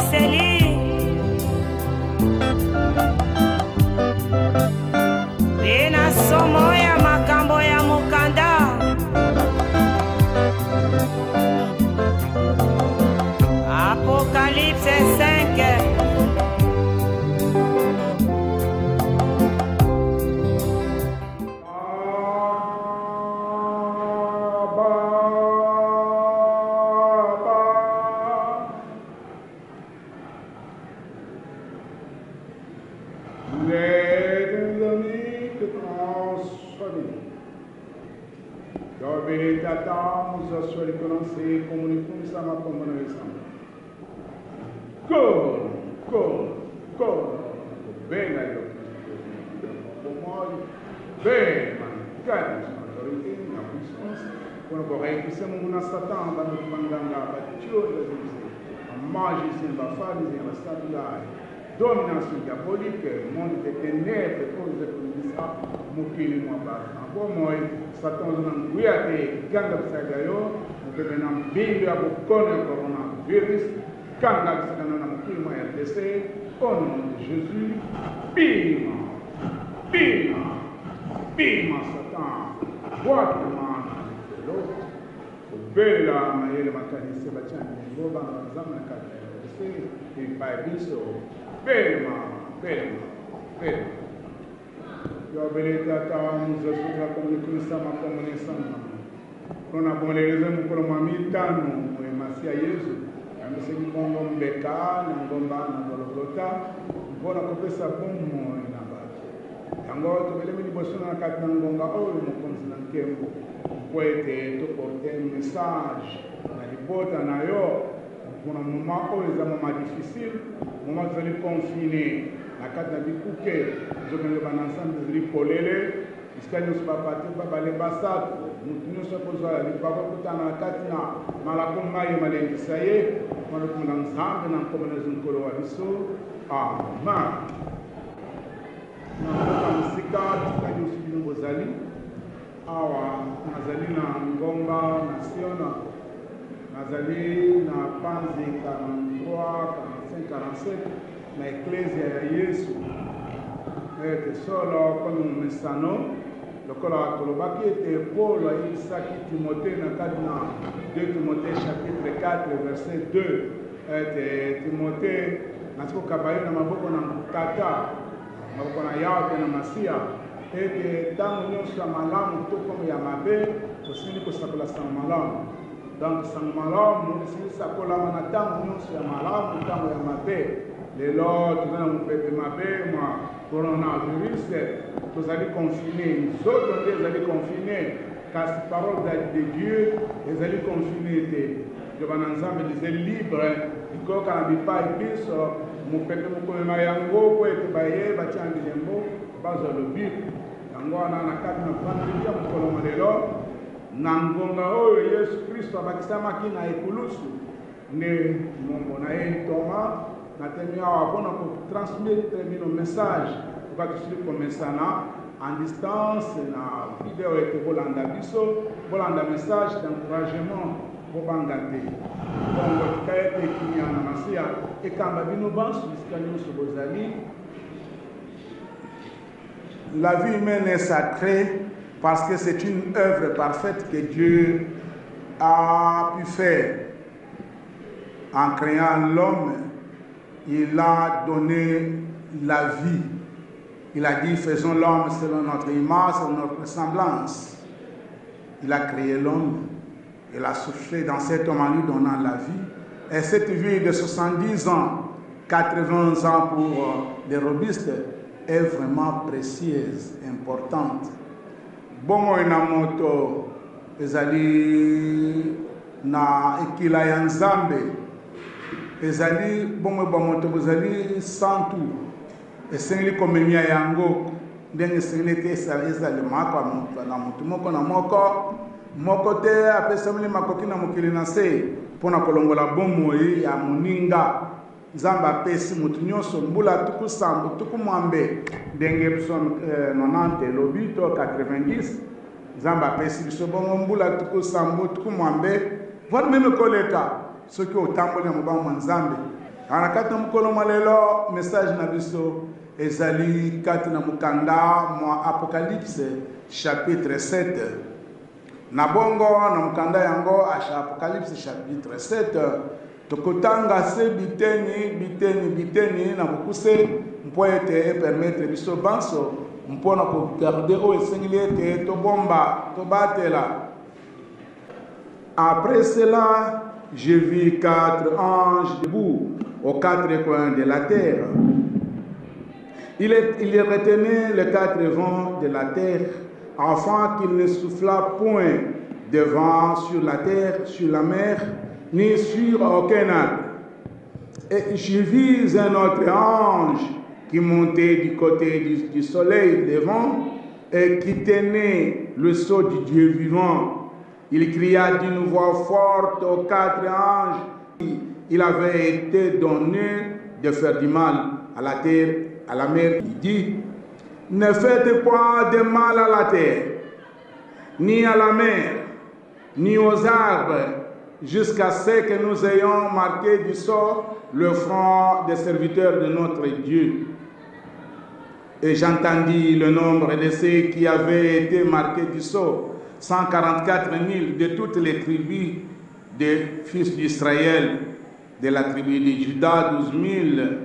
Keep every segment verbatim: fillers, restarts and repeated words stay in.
ebongiseli mpe na somo ya makambo ya mokanda Apocalypse cinq domination diabolique, monde des ténèbres, cause de ça, mokili moi bas. Encore moi, Satan nous enguiate, ganga bisagayo, nous devenons bible à bokone coronavirus, ganga bisagana na mokili moi R D C, au nom de Jésus, bima, bima, bima Satan, boite moi, l'autre, bella maïle makanise bachan, boba zamna kata, et by biso. Bema, bema, bema. Yo beleza tamu za suka kumikusa makomune sana. Kuna boneleza mukolo mamitano mwe masia Yesu. Amesema kongo mbeka na ngomba na Golgotha. Mbona kopesa bomo na batu. Yango tobele mini bosona na kati na ngonga oyo mukonzi na nkembo. Kwete to porter message na ripota na yo. Kuna moment où les moments difficiles, moment où vous allez confiner, la carte de bikuke, vous allez aller ensemble, vous allez polele, jusqu'à nous pas partir, pas aller bassat, nous nous sommes posés à la libre, pas pour la carte na, malacom maïe malin ça y est, on a comme ensemble, dans comme les uns colo abisso, amen. Nous avons ces cartes, nous sommes nous allés, awa, nous allés na ngomba, nation. Nazali na panzi quarante-trois, quarante-cinq, quarante-sept na ecclesia ya Yesu ete solo kono mesano lokola tolobaki ete Paul ayebisaki Timothée na kati na deux Timothée chapitre quatre verset deux ete Timothée nasikoka baye na maboko na tata maboko na Yawe na Masia ete ntango nyonso ya malamu to komo ya mabe osili kosakola sango malamu. Donc, sans malamu, nous sommes là, nous sommes malamu, nous sommes mabe. Les lots, nous sommes mabe, moi, coronavirus, nous allons confiner. Nous autres, nous allons confiner. Car cette parole de Dieu, nous allons confiner. Je vais ensemble, nous sommes libres. Il faut qu'on n'ait pas épice. Nous peuple, nous sommes mayango, pour être baillé, bâti en bilembo, base le but. Yango, on a un cadre de vendredi, on colonne les lots. Nangonga oyo Yesu Kristo abakisamaki na ekulusu ne mongo na ye Thomas na temi awa mpona kotransmettre bino message oka tosili komesana en distance na video ete bolanda biso bolanda message d'encouragement bobanga te bongo tika ete kimia na masia ekamba bino banso bisika nyonso bozali. La vie humaine est sacrée parce que c'est une œuvre parfaite que Dieu a pu faire. En créant l'homme, il a donné la vie. Il a dit, faisons l'homme selon notre image, selon notre ressemblance. Il a créé l'homme. Il a soufflé dans cet homme en lui donnant la vie. Et cette vie de soixante-dix ans, quatre-vingts ans pour les robustes, est vraiment précieuse, importante. Bongo ina moto ezali na ekila ya Nzambe ezali bongo ba moto ezali santu esengeli komemia yango ndenge esengeli te ezali mako na moto moko na moko moko te apesameli makoki na mokili na se mpona kolongola bomoi ya moninga Nzambe apesi moto nyonso mbula tuku sambo tuku mwambe ndenge pson nonante lobito quatre-vingt-dix Nzambe apesi biso bongo mbula tuku sambo tuku mwambe vote même koleka soki otamboli na mobamba Nzambe ana kati na mokolo mwa lelo message na biso ezali kati na mokanda mwa Apocalypse chapitre sept. Na bongo na mokanda yango asha Apocalypse chapitre sept tokotanga se biteni biteni biteni na bokuse mpo ete permettre biso banso mpona kogarde oyo esengeli ete tobomba tobatela. Après cela, je vis quatre anges debout aux quatre coins de la terre. Il, est, il retenait les quatre vents de la terre, afin qu'il ne soufflât point de vent sur la terre, sur la mer, ni sur aucun arbre. Et je vis un autre ange qui montait du côté du, du soleil levant et qui tenait le sceau du Dieu vivant. Il cria d'une voix forte aux quatre anges. Il avait été donné de faire du mal à la terre, à la mer. Il dit, ne faites pas de mal à la terre, ni à la mer, ni aux arbres, jusqu'à ce que nous ayons marqué du sceau le front des serviteurs de notre Dieu. Et j'entendis le nombre de ceux qui avaient été marqués du sceau. cent quarante-quatre mille de toutes les tribus des fils d'Israël, de la tribu de Juda, douze mille,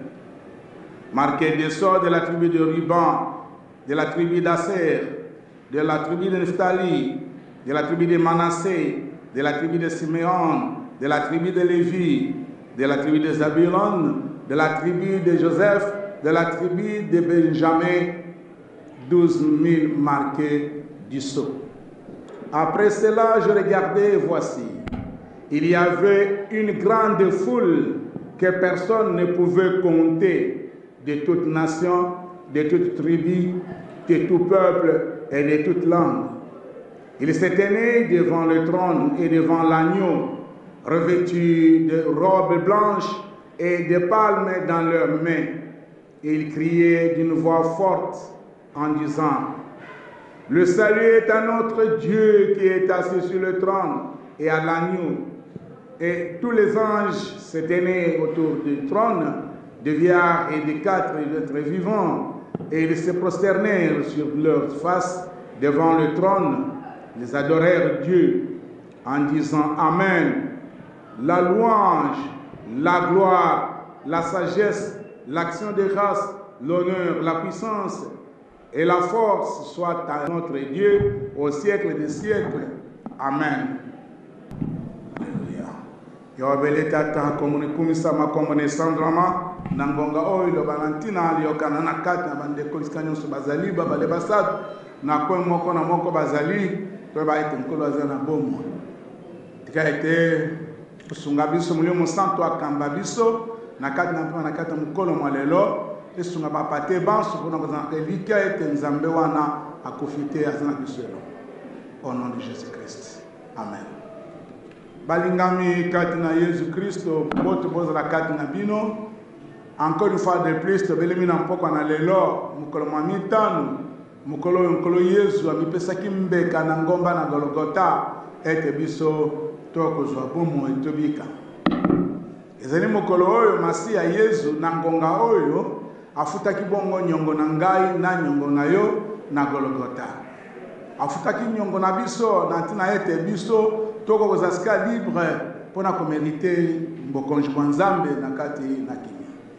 marqués des sceaux de la tribu de Ruban, de la tribu d'Aser, de la tribu de Nephtali, de la tribu de Manassé, de la tribu de Siméon, de la tribu de Lévi, de la tribu de Zabulon, de la tribu de Joseph, de la tribu de Benjamin, douze mille marqués du sceau. Après cela, je regardais et voici, il y avait une grande foule que personne ne pouvait compter, de toute nation, de toute tribu, de tout peuple et de toute langue. Ils se tenaient devant le trône et devant l'agneau, revêtus de robes blanches et de palmes dans leurs mains. Et ils criaient d'une voix forte en disant, le salut est à notre Dieu qui est assis sur le trône et à l'agneau. Et tous les anges se tenaient autour du trône, de vieillards et de quatre êtres vivants, et ils se prosternèrent sur leur face devant le trône. Ils adorèrent Dieu en disant Amen. La louange, la gloire, la sagesse, l'action de grâce, l'honneur, la puissance et la force soit à notre Dieu au siècle des siècles. Amen. Alléluia. Yobele tata komuni kumisa makomone sandrama nangonga oilo balantina aliyokana na kati na bandeko liskanyo so bazali babale basatu na kwe moko na moko bazali to ba ete nkolo azana bomo tika ete usunga biso mulimo santo akamba biso na kati na na kati mukolo mwalelo esunga bapate banso pona bazana elika ete nzambe wana akofite azana biselo au nom de Jésus Christ. Amen. Balingami kati na Yesu Kristo boto bozala kati na bino encore une fois de plus to belemi na mpoko na lelo mukolo mwa mitano mukolo mukolo Yesu amipesaki mbeka na ngomba na Golgotha ete biso tokozwa bomo etobika ezali mukolo oyo Masiya Yesu na ngonga oyo afutaki bongo nyongo na ngai na nyongo na yo na Golgotha afutaki nyongo na biso na ntina ete biso toko kozasika libre pona komerite mbokonzi kwa Nzambe na kati na kimi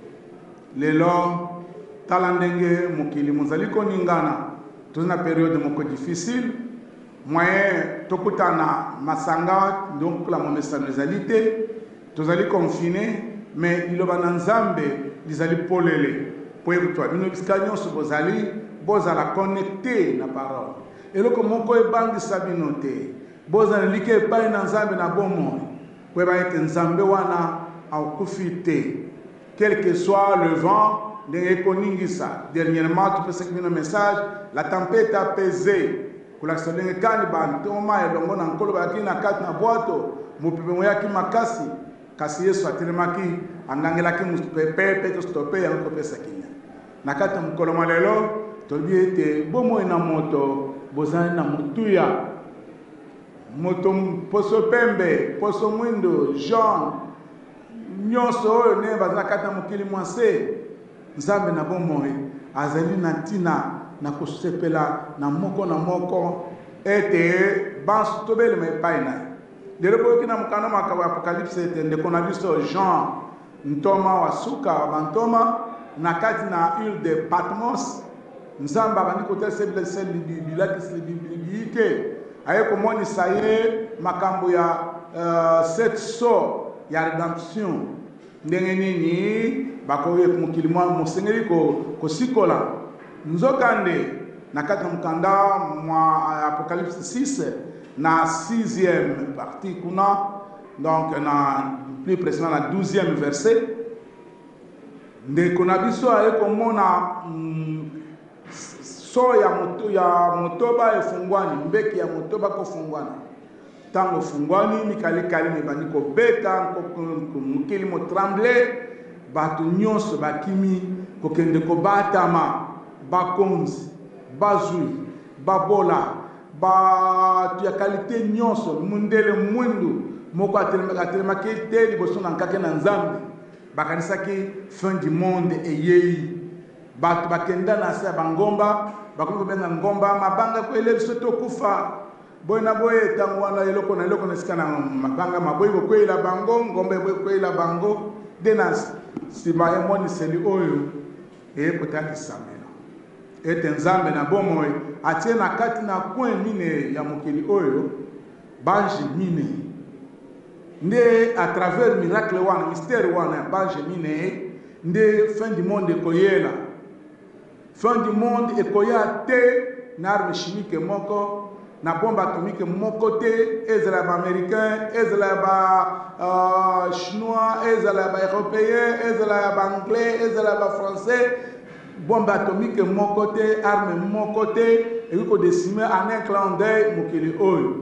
lelo tala ndenge mokili mozali koningana tozana periode moko difficile moyen tokutana masanga donc la momesano ezali te tozali confiné mais liloba na Nzambe lizali polele po yebutwa bino bisika nyonso bozali bozala connecté na parole eloko moko ebangisa bino te bozala like epai na Nzambe na bomoi po eba ete Nzambe wana akufi te quel que soit le vent de koningisa. Dernièrement tu peux s'écrire un message la tempête apaisée kula solenge kani bantoma elongo na nkolo baki na kati na boato mupipe moyaki makasi kasi Yesu atelemaki angangelaki mupepe to stope ya kopesa kinya na kati mukolo malelo tobi ete bomo na moto bozana na mutuya moto poso pembe poso mwindo jaune nyonso oyo ne baza kati na mokili mwase nzambe na bomoi azali na ntina na kosepela na moko na moko ete banso tobelema epai na ye lelo boyoki na mokanda makambo ya apocalypse ete ndeko na biso Jean ntoma wa suka wa bantoma na kati na île de Patmos nzambe abandi kotelisa bilakisi bibilibi te aye komonisa ye makambo ya uh, sept so ya redemption ndenge nini bakoye mokili mwa mosengeli kosikola nzokande na kati na mokanda mwa Apocalypse six na sixième partie kuna donc na plus précisément na douzième verset ndeko na biso aye komona mm, so ya moto ya motoba efungwani mbeki ya motoba kofungwana tango fungwani mikalikali mebandi kobeta mokili motremble bato nyonso bakimi kokende kobatama bakonzi bazwi babola bato ya kalite nyonso mundele mwindu moko atelemaki te liboso na nkake na nzambe bakanisaki fin du monde eyei bato bakenda na se ya bangomba bakomi kobenga ngomba mabanga koele biso tokufa boye na boye ntango wana eloko na eloko na esika na mabanga maboyi bokweyela bango ngomba eboyi koyela bango nde na nsima emoniseli oyo ekotakisamela ete nzambe na bomoi atie na kati na coin mine ya mokili oyo bange mine nde à travers miracle wana mystère wana ya bange mine nde fin du monde ekoyela fin du monde ekoya te na arme chimique moko na bombe atomique moko te ezala ya baaméricain ezala ya ba chinois ezala ya baeuropéen ezala ya baanglais ezala ya bafrançais bombe atomique moko te arme moko te eki kodesime en un clin d'œil mokili oyo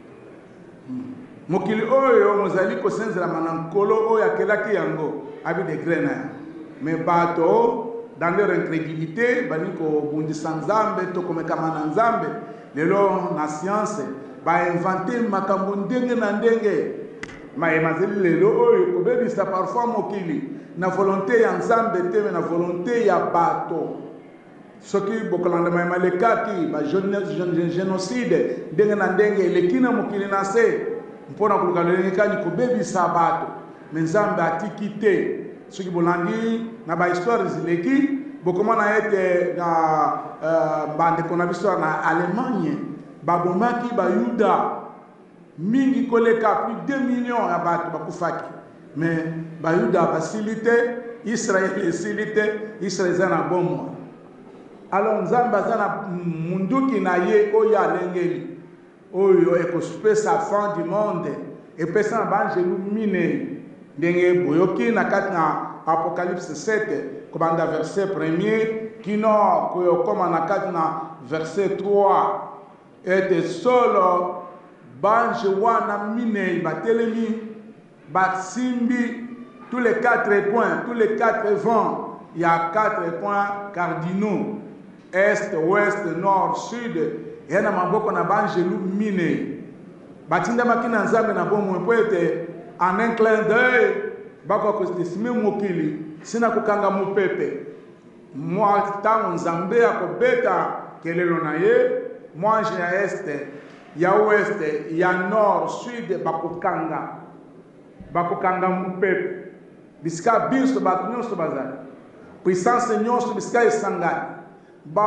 mokili oyo mozali kosenzelama na nkolo oyo akelaki yango abi degre na ya me bato dans leur incrédulité bani kobundisa nzambe to komekama na nzambe lelo na science bainvente makambo ndenge na ndenge mayemazeli lelo oyo kobebisa parfois mokili na volonté ya nzambe te me na volonté ya bato soki bokolanda mayema lekaki bagénocide ndenge na ndenge eleki na mokili na se mpona koluka lolenge kani kobebisa bato me nzambe atiki te soki bolandi na bahistoire zileki bokomona ete na uh, bandeko na biso na Allemagne babomaki bayuda mingi koleka plus deux millions ya bato bakufaki mais bayuda basili te Israel esili te Israel eza na bomoi alors nzambe aza na munduki na ye oyo alengeli oyo ekosupesa fin du monde epesa na baangelu mine ndenge boyoki na kati na Apocalypse sept kobanda verset premier kino koyokoma na kati na verset trois ete solo bange wana minei batelemi basimbi tous les quatre points tous les quatre vents il y a quatre points cardinaux est ouest nord sud yana maboko na bangelu minei batindamaki na nzambe na bomoi po ete en un clin d'œil bako kostesime mokili sina kokanga mopepe mwa ntango nzambe akobeta kelelo na ye mwange ya este ya oueste ya nord sud bakokanga bakokanga mopepe bisika biso bato nyonso bazali puissance nyonso bisika esangani ba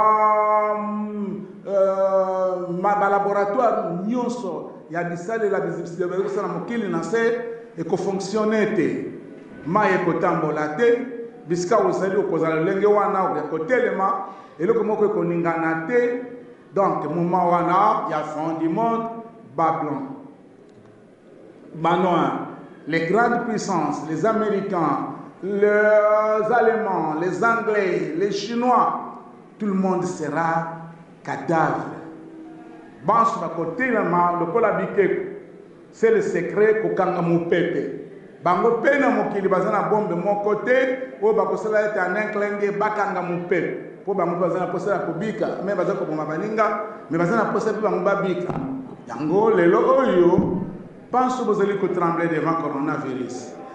uh, balaboratoire nyonso ya bisalela bizibisana mokili na se ekofonctionne te mai ekotambola te bisika ozali okozala lolenge wana ekotelema eloko moko ekoningana te donc moment wana ya fin du monde babylone banoir les grandes puissances les américains les allemands les anglais les chinois tout le monde sera cadavre banso bakotelema lokola bikeko c'est le secret kokanga mopepe bango pe na mokili baza na bombe moko te oyo bakosala ete en un clin d'œil bakanga mopepe mpo bango baza na posa ya kobika me baza koboma baninga me baza na posa mpe bango babika yango lelo oyo panso bozali kotremble devant coronavirus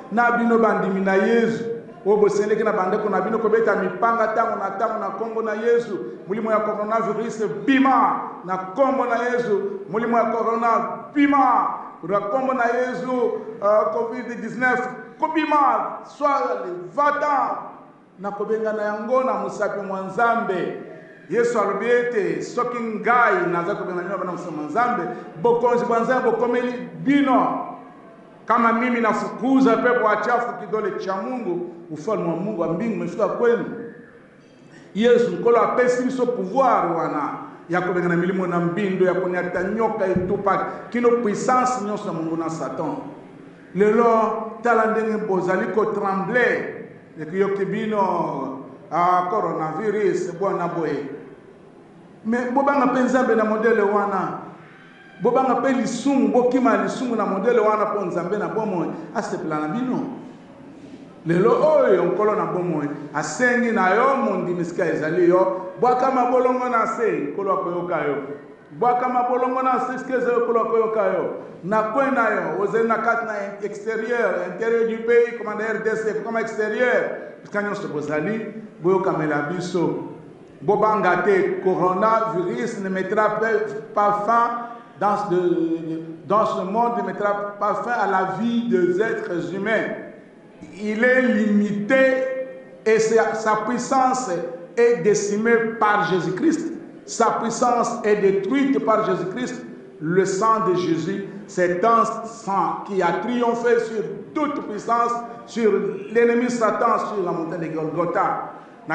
na bino bandimi na Yesu o boseleki na bandeko na bino kobeta mipanga tango na tango na kombo na Yesu mulimo ya coronavirus bima na kombo na Yesu mulimo ya corona bima na kombo na Yesu uh, covid dix-neuf kobima soit le vatan na kobenga na yango na musapi mwa Nzambe Yesu alobi ete soki ngai naza kobenga nyuma bana musama Nzambe bokonzi bwa Nzambe bokomeli bino kama mimi nafukuza pepo wachafu kidole cha Mungu ufalme wa Mungu wa mbingu umefika kwenu. Yesu nkolo apesi biso pouvoir wana ya kobenga na milimo na mbindo ya konyata nyoka etupa kino puissance nyonso na Mungu na Satan. Lelo tala ndenge bozali ko trembler ekiyoki bino a coronavirus bwana boye. Mais bobanga penzambe na modele wana bobanga pe lisumu bokima lisumu na modele wana po Nzambe na bomo asepela na bino lelo oyo nkolo na bomo asengi na yo mondi misika ezali yo bwaka mabolongo na se nkolo akoyoka yo bwaka mabolongo na se skeze nkolo akoyoka yo na kwena yo ozeli na kati na extérieur intérieur du pays comme na R D C comme extérieur kanyo so bozali boyoka mela biso bobanga te coronavirus ne mettra pas fin dans ce, dans ce monde ne mettra pas fin à la vie des êtres humains. Il est limité et sa puissance est décimée par Jésus-Christ. Sa puissance est détruite par Jésus-Christ. Le sang de Jésus, c'est un sang qui a triomphé sur toute puissance, sur l'ennemi Satan, sur la montagne de Golgotha.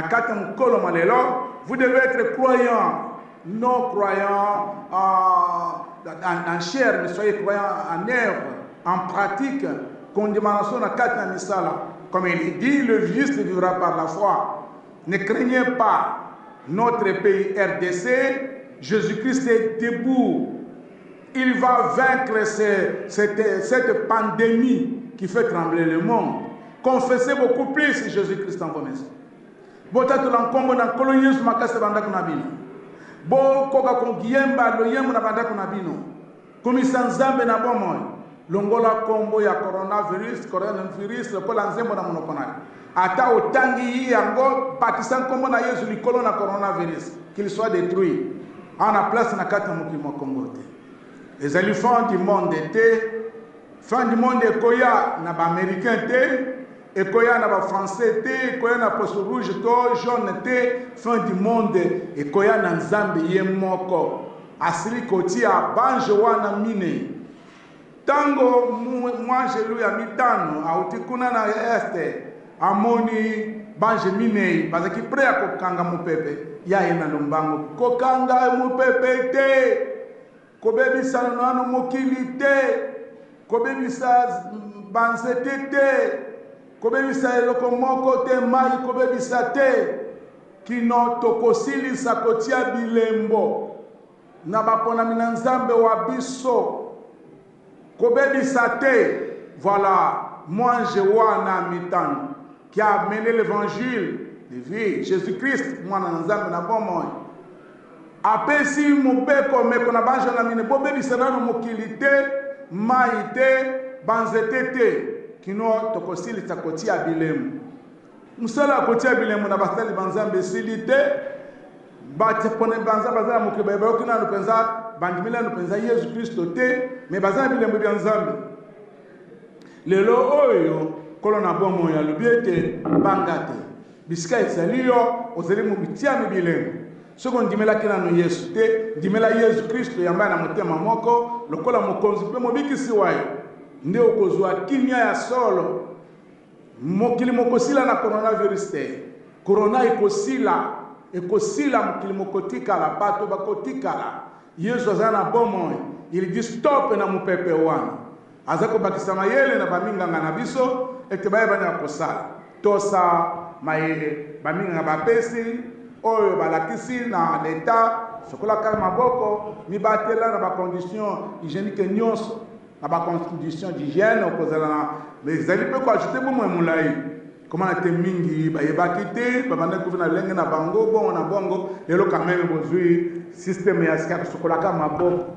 Vous devez être croyant, non croyant en, en, en chair, mais soyez croyant en œuvre, en pratique. Comme il dit, le juste vivra par la foi. Ne craignez pas notre pays R D C, Jésus-Christ est debout. Il va vaincre cette, cette, cette pandémie qui fait trembler le monde. Confessez beaucoup plus Jésus-Christ en vos maisons. Botatu lankombo na kolo Yesu makase bandako na bino. Bo koka ko giyemba lo yembo na bandako na bino. Komisa Nzambe na bomoy. Longola kombo ya coronavirus, coronavirus le pola nzembo na monoko na. Ata otangi yango batisan kombo na Yesu likolo na coronavirus, qu'il soit détruit. En a place na kata mokimo Congo te. Les éléphants du monde étaient fin du monde ekoya na ba américain te. Ekoya na ba français te, ekoya na poste rouge to, jaune te, fin du monde, ekoya na Nzambe ye moko. Asili koti a banjo wana mine. Tango mwanje lu ya mitano, auti kuna na este, amoni banjo mine, bazaki prea kokanga mupepe, ya ena lombango. Kokanga mupepe te, kobebisa nano mokili te, kobebisa banzete te, kobebisa eloko moko te mai kobebisa te kino tokosilisa kotia bilembo na bapona mina Nzambe wa biso kobebisa te. Voilà, moi je wana mitano qui a mené l'évangile de vie Jésus-Christ mwana Nzambe na bomoy apesi mubeko meko na banjo na mine bobebisa nano mokili te mai te banzete te kino tokosili takotia bilemu musala kotia bilemu na basali banzambe silite bate pone banza bazala mukeba bakina no penza bandimila no penza Yesu Kristo te me bazala bilemu bya Nzambe lelo oyo kolona bomo ya lubiete bangate bisika esaliyo ozeli mu bitia mi bilemu soko ndimela kina no Yesu te ndimela Yesu Kristo yamba na motema moko lokola mokonzi pe mobikisi wayo nde okozwa kimia ya solo mokili mokosila na coronavirus te. Corona ekosila ekosila mokili mokotikala bato bakotikala. Yesu azana bomo il dit stop na mupepe wana azako bakisa mayele na baminganga na biso ete baye bana kosala tosa mayele baminganga bapesi oyo balakisi na leta sokola kala maboko mibatela na ba condition hygiénique nyonso na ba condition d'hygiène okozala na mais zali pe ko ajouter bo mo mulai comment na te mingi ba yebaki te ba banda ko na lenge na bango bon na bongo lelo quand même bozui système ya ska sokola kala maboko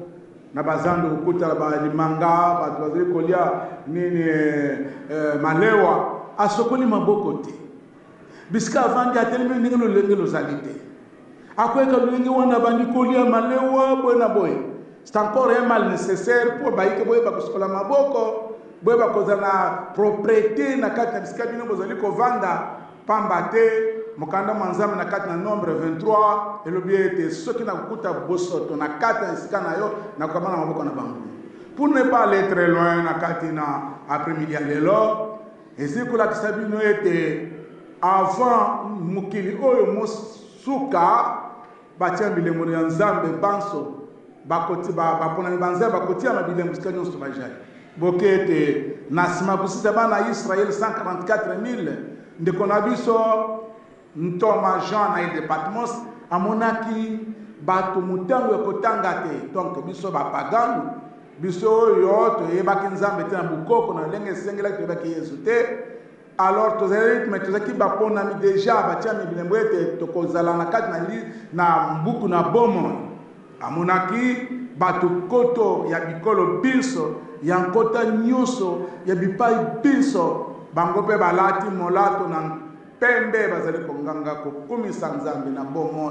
na bazando kukuta ba limanga ba bazali kolia nini eh, malewa asokoli maboko te biska avandi atelemi ndenge lolenge lozali te akweka lolenge wana bandi kolia malewa bona boy. C'est encore un mal nécessaire pour baïke boye bakosokola maboko boye bakozala propriété na kati na biska bino bozali kovanda pamba te mokanda manzame na kati na nombre vingt-trois elobi ete soki na kokuta bosoto na kati na esika na yo na kokama na maboko na bango. Pour ne pas aller très loin na kati na après-midi ya lelo ezali kolakisa bino ete avant mokili oyo mosuka batia bilembo ya nzambe banso bakoti baponami banzambe bakotia mabilembo sika nyonso bajali boke ete na nsima kosisa bana Israel cent quarante-quatre mille ndeko na biso ntoma Jean na ile de Patmos amonaki bato mutango ya kotanga te donc biso bapagano biso oyo toyebaki nzambe te na bukoko na lenge esengela toyebaki Yesu te. Alors tozali mais tozaki baponami déjà batia mibilembo ete tokozala na kati na li na mbuku na bomo amonaki bato koto ya bikolo biso ya nkota nyonso ya bipai biso bango mpe balati molato na pembe bazali konganga kokumisa nzambe na bomoi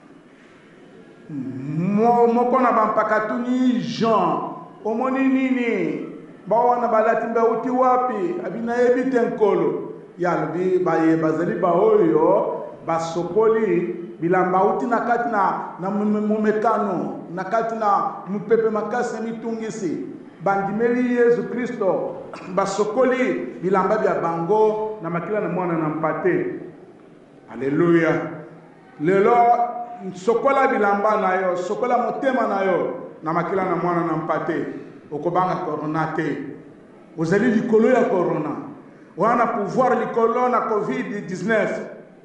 moko na bampakatuni Jean omoni nini bawana balati mbauti wapi abina yebi te nkolo yalobi baye bazali baoyo basokoli bilamba uti na kati na na mumekano na kati na mupepe makasi mitungisi bandimeli Yesu Kristo basokoli bilamba bya bango na makila na mwana na mpate. Haleluya. Lelo sokola bilamba na yo sokola motema na yo na makila na mwana na mpate okobanga corona te ozali likolo ya corona wana pouvoir likolo na covid dix-neuf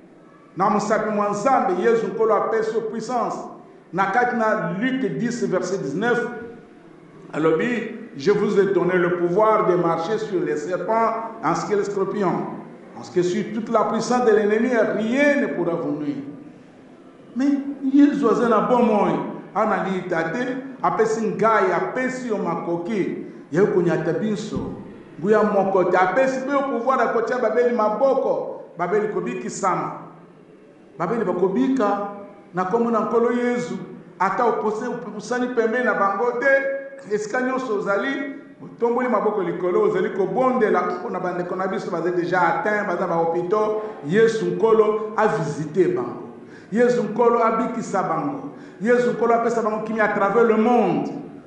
na musapi mwa nzambe Yesu nkolo apeso puissance na kati na Luc dix verset dix-neuf alobi je vous ai donné le pouvoir de marcher sur les serpents ainsi que les scorpions en ce que sur toute la puissance de l'ennemi rien ne pourra vous nuire. Mais Yesu azana bomoi anali tate apesi ngai apesi yo makoki ya kunyata biso nguya moko te apesi pe pouvoir akotia babeli maboko babeli kobiki sama babeli bakobika na komo na nkolo Yesu ata opose upusani pembe na bango te esika nyonso ozali tomboli maboko likolo ozali kobondela na bandeko na biso bazali déjà atteint baza ba hôpitaux Yesu nkolo a visité bango Yesu nkolo abikisa bango Yesu nkolo apesa bango kimi à travers le monde.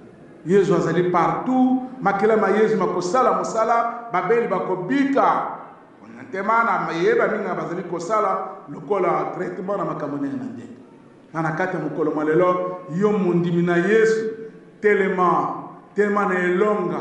Yesu azali partout makela ma Yesu makosala mosala babeli bakobika onantemana mayeba minga bazali kosala lokola traitement na makamone na ndenge na kati mukolo malelo yo mundimi na Yesu telema telema na elonga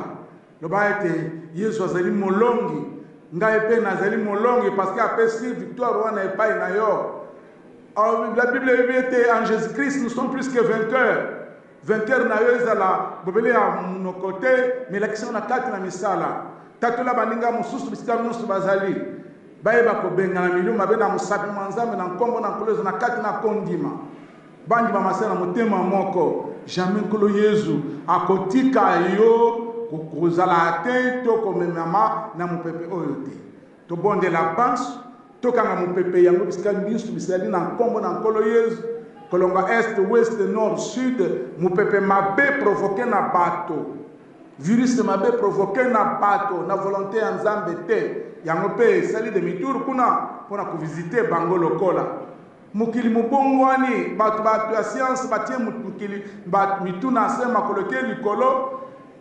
lobaete Yesu azali molongi ngai pe nazali molongi parce que apesi victoire wana epai na yo. Alors, la Bible dit en Jésus-Christ nous sommes plus que vainqueurs. Vainqueurs na yo ezala bobele ya nos côtés mais l'action na kati na misala tatola baninga mususu bisika nyonso bazali bayeba kobenga na miluma be na musapi manzambe na nkombo na nkolo na kati na kondima bandi ba masana motema moko jamais nkolo Yesu akotika yo kokozala te to komemama na mupepe oyo te to bonde la banse tokanga mupepe yango bisika biso bisali na nkombo na nkolo Yesu kolonga est ouest nord sud mupepe mabe provoquer na bato virus mabe provoquer na bato na volonté ya nzambe te yango pe sali de mitour kuna pona ko visiter bango lokola mukili mubongwani bato bato ya science batie mukili bato mituna sema koloke likolo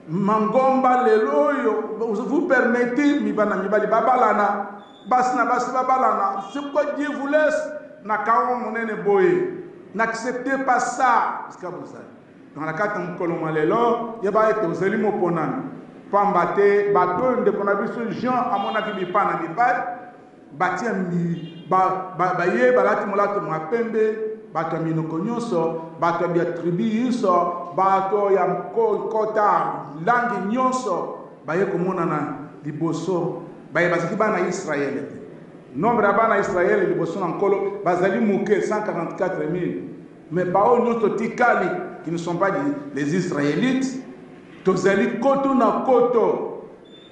mangomba leloyo vous permettez mibana mibali babalana basna basi babalana c'est pourquoi Dieu vous laisse na kawo monene boye n'acceptez pas ça parce que vous savez dans la carte mukolo malelo yeba ete ozeli moponana pambate bato nde kona biso Jean amona ki bipana bipai batia mi ba ba ye balati molato mwa pembe bato minoko nyonso bato ya tribu nyonso bato ya kota langi nyonso baye komona na liboso baye bazaki bana Israël nombre ya bana Israël liboso na nkolo bazali muke cent quarante-quatre mille mais bao nyonso tikali qui ne sont pas les Israélites, tozali koto na koto.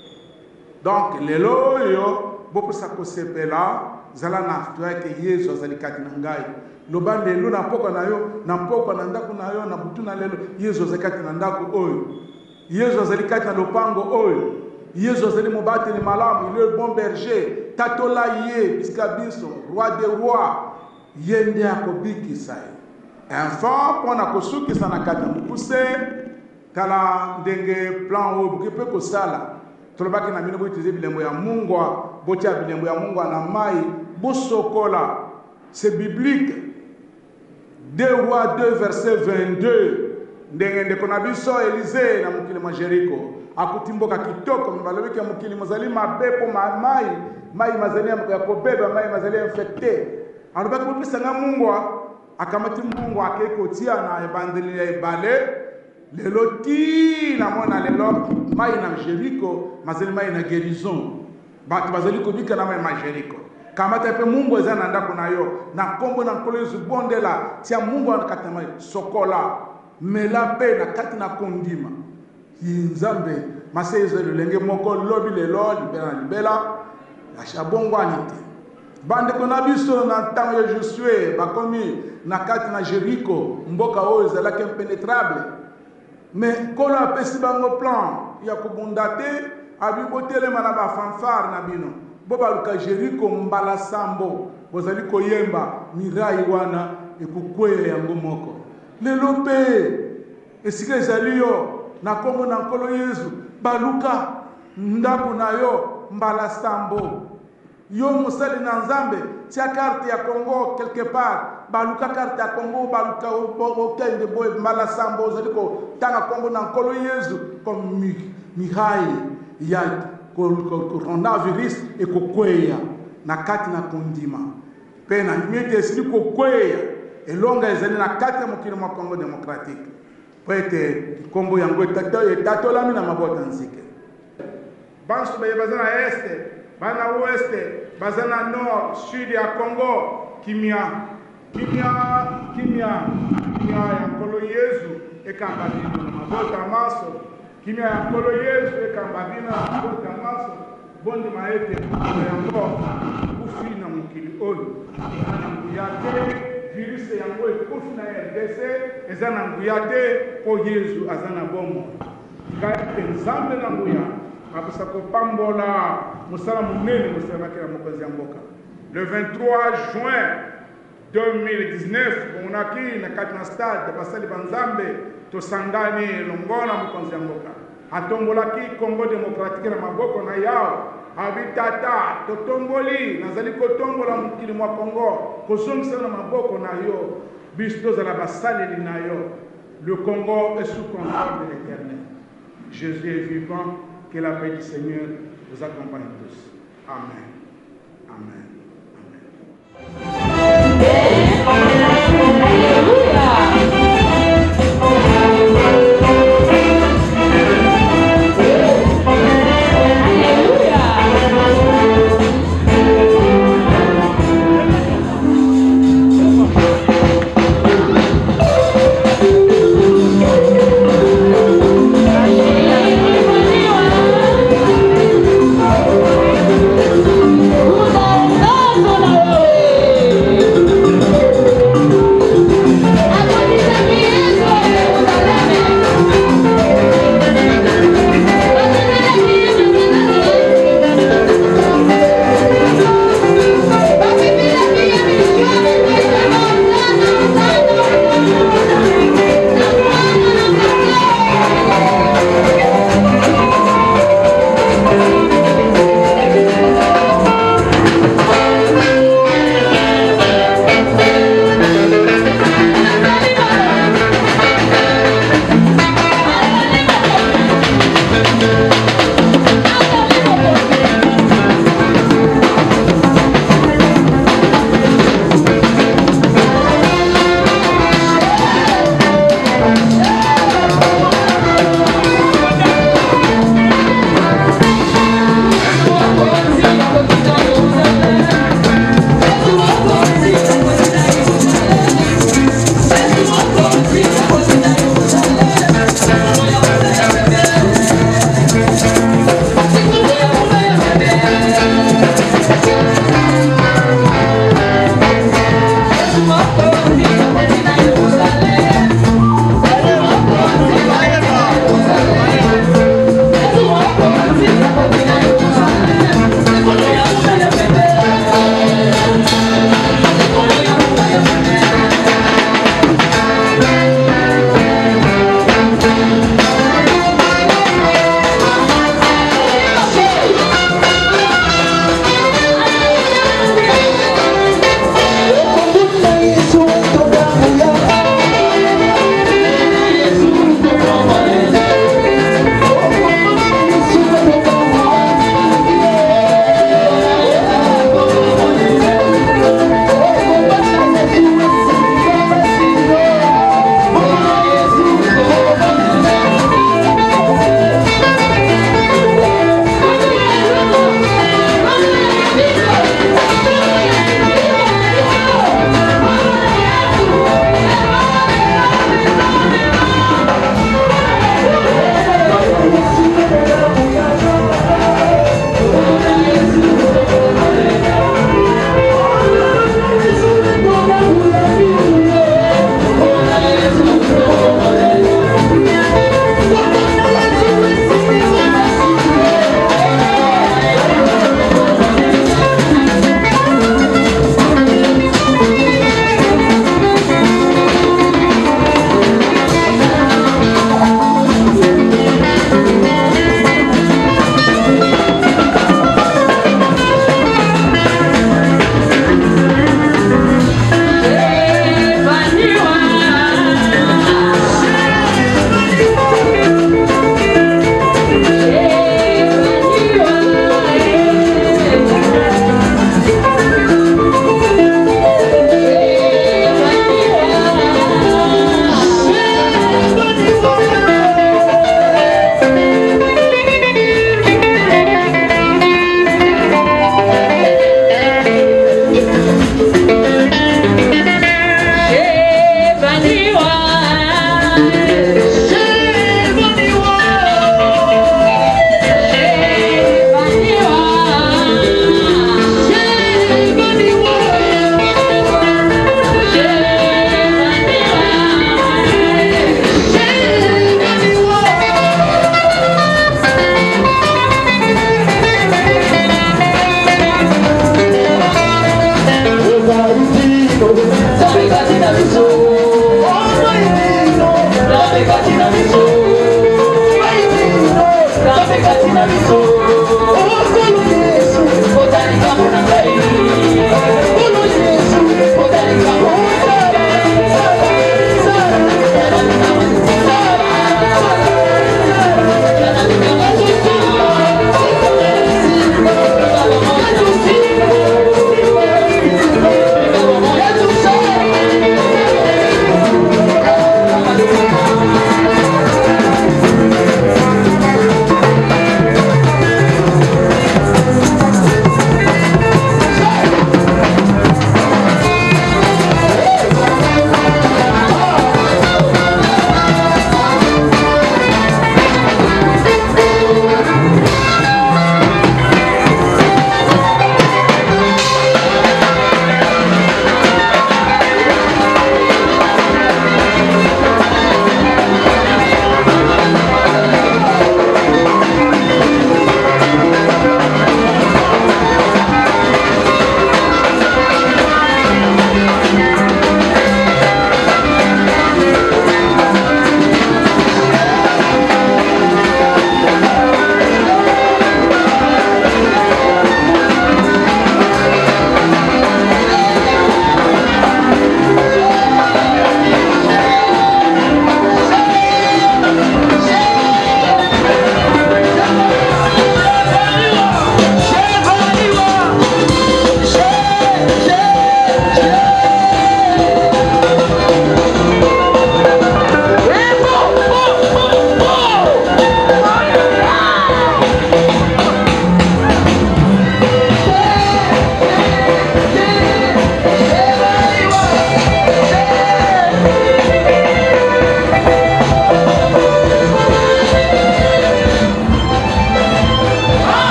Donc, lelo yo, beaucoup sa kosepela, zala na tuwa ke Yesu azali kati na ngai. Loba lelo na poko na yo, na poko na ndako na yo, na butu na lelo, Yesu azali kati na ndako oyo. Yesu azali kati na lopango oyo. Yesu azali mobate ni malamu, il est le bon berger. Tatola ye, biska biso, roi des rois. Yende akobikisa ye. Enfant, pona kosukisa na kati na mukuse, tala ndenge plan oyo buke pe kosala. Tolobaki na mino boutize bilembo ya mungwa, botia bilembo ya mungwa na mai, bosokola. C'est biblique. deux rois deux verset vingt-deux. Ndenge ndeko na biso Élisée na mukili mwa Jericho. Akutimboka kitoko mbalobiki ya mukili mozali mabepo ma mai, mai mazali ya kobeba, mai mazali infecté. Alobaki bopesa nga mungwa, akamati mungwa akekotia na ebandeli ya ebale. Lelo ti na mona lelo mai na Jericho, mazali mai na guérison. Batu bazali kobika na mai ma Jericho. Kamata pe mungu eza na ndako na yo, na kombo na nkolo Yesu bondela, tia mungu na kati na mai sokola, mela pe na kati na kondima. Nzambe mase ezo lenge moko lobi lelo libela na libela, ya shabongwani te. Bande kona biso na ntango ya Josue bakomi na kati na Jericho, mboka oyo ezalaki impénétrable. Mais kolo apesi bango plan ya kobunda te, abi botelema na ba fanfare na bino. Boba luka Jericho mbala sambo, bozali koyemba mirai wana ekukwe yango moko. Lelo pe esika ezali yo na kombo na nkolo Yesu, baluka ndako na yo mbala sambo. Yo musali na Nzambe, tia carte ya Congo quelque part, baluka carte ya Congo, baluka okende boy mbala sambo, zali ko tanga kombo na nkolo Yesu comme mirai ya coronavirus ekokweya na kati na kondima. Pe na mite esili kokweya elonga ezali na kati ya mokili mwa Congo démocratique. Po ete kombo yango etatolami na mabota nzike. Banso baye bazana este, bana oueste, bazana nord, sud ya Congo, kimia, kimia, kimia, kimia ya nkolo Yesu ekamba bino na mabota maso. Kimia ya nkolo Yesu ekamba bino na mabota maso. Bondi maete yango kufi na mokili oyo. Na nguyate virus yango ekufi na R D C eza na nguyate po Yesu azana bomo. Kati Nzambe na nguya akosa kopambola mosala munene mosala kila mokonzi ya mboka. Le vingt-trois juin deux mille dix-neuf monaki na kati na stade basali banzambe tosangani longola mokonzi ya mboka. Atombolaki Congo démocratique na maboko na yao. Habitata totomboli nazali kotombola mukili mwa Congo kozongisa na maboko na yo bisto za la basaleli na yo. Le Congo est sous contrôle de l'Éternel. Jésus est vivant. Que la paix du Seigneur vous accompagne tous. Amen. Amen. Amen.